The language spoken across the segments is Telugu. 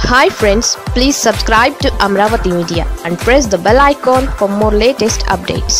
Hi friends, please subscribe to Amravati Media and press the bell icon for more latest updates.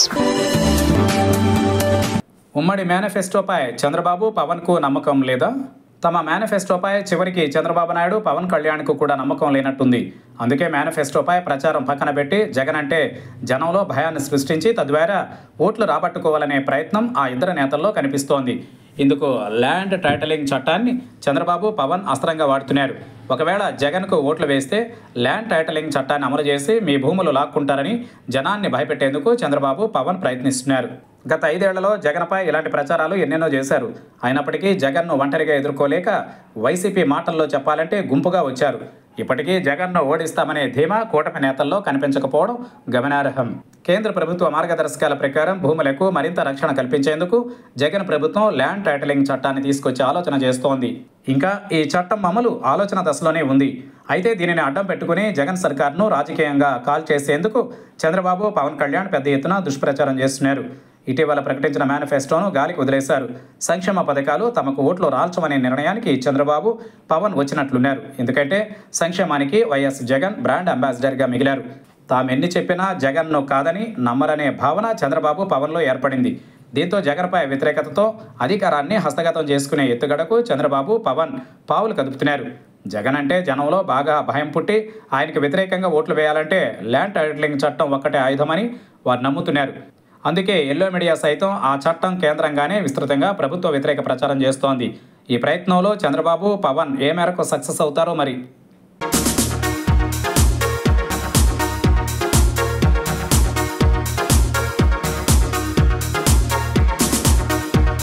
ఉమ్మడి మేనిఫెస్టోపై చంద్రబాబు పవన్కు నమ్మకం లేదా? తమ మేనిఫెస్టోపై చివరికి చంద్రబాబు నాయుడు పవన్ కళ్యాణ్కు కూడా నమ్మకం లేనట్టుంది. అందుకే మేనిఫెస్టోపై ప్రచారం పక్కన పెట్టి జగన్ అంటే జనంలో భయాన్ని సృష్టించి తద్వారా ఓట్లు రాబట్టుకోవాలనే ప్రయత్నం ఆ ఇద్దరు నేతల్లో కనిపిస్తోంది. ఇందుకు ల్యాండ్ టైటిలింగ్ చట్టాన్ని చంద్రబాబు పవన్ అస్త్రంగా వాడుతున్నారు. ఒకవేళ జగన్కు ఓట్లు వేస్తే ల్యాండ్ టైటిలింగ్ చట్టాన్ని అమలు చేసి మీ భూములు లాక్కుంటారని జనాన్ని భయపెట్టేందుకు చంద్రబాబు పవన్ ప్రయత్నిస్తున్నారు. గత 5 ఏళ్లలో జగన్పై ఇలాంటి ప్రచారాలు ఎన్నెన్నో చేశారు. అయినప్పటికీ జగన్ను ఒంటరిగా ఎదుర్కోలేక వైసీపీ మాటల్లో చెప్పాలంటే గుంపుగా వచ్చారు. ఇప్పటికీ జగన్ను ఓడిస్తామనే ధీమా కూటమి నేతల్లో కనిపించకపోవడం గమనార్హం. కేంద్ర ప్రభుత్వ మార్గదర్శకాల ప్రకారం భూములకు మరింత రక్షణ కల్పించేందుకు జగన్ ప్రభుత్వం ల్యాండ్ టైటిలింగ్ చట్టాన్ని తీసుకొచ్చే ఆలోచన చేస్తోంది. ఇంకా ఈ చట్టం అమలు ఆలోచన దశలోనే ఉంది. అయితే దీనిని అడ్డం పెట్టుకుని జగన్ సర్కార్ను రాజకీయంగా కాల్ చేసేందుకు చంద్రబాబు పవన్ కళ్యాణ్ పెద్ద ఎత్తున దుష్ప్రచారం చేస్తున్నారు. ఇటీవల ప్రకటించిన మేనిఫెస్టోను గాలికి వదిలేశారు. సంక్షేమ పథకాలు తమకు ఓట్లు రాల్చమనే నిర్ణయానికి చంద్రబాబు పవన్ వచ్చినట్లున్నారు. ఎందుకంటే సంక్షేమానికి వైఎస్ జగన్ బ్రాండ్ అంబాసిడర్గా మిగిలారు. తామెన్ని చెప్పినా జగన్ను కాదని నమ్మరనే భావన చంద్రబాబు పవన్లో ఏర్పడింది. దీంతో జగన్పై వ్యతిరేకతతో అధికారాన్ని హస్తగతం చేసుకునే ఎత్తుగడకు చంద్రబాబు పవన్ పావులు కదుపుతున్నారు. జగన్ అంటే జనంలో బాగా భయం పుట్టి ఆయనకు వ్యతిరేకంగా ఓట్లు వేయాలంటే ల్యాండ్ టైటిలింగ్ చట్టం ఒక్కటే ఆయుధమని వారు నమ్ముతున్నారు. అందుకే ఎల్లో మీడియా సైతం ఆ చట్టం కేంద్రంగానే విస్తృతంగా ప్రభుత్వ వ్యతిరేక ప్రచారం చేస్తోంది. ఈ ప్రయత్నంలో చంద్రబాబు పవన్ ఏ మేరకు సక్సెస్ అవుతారో మరి.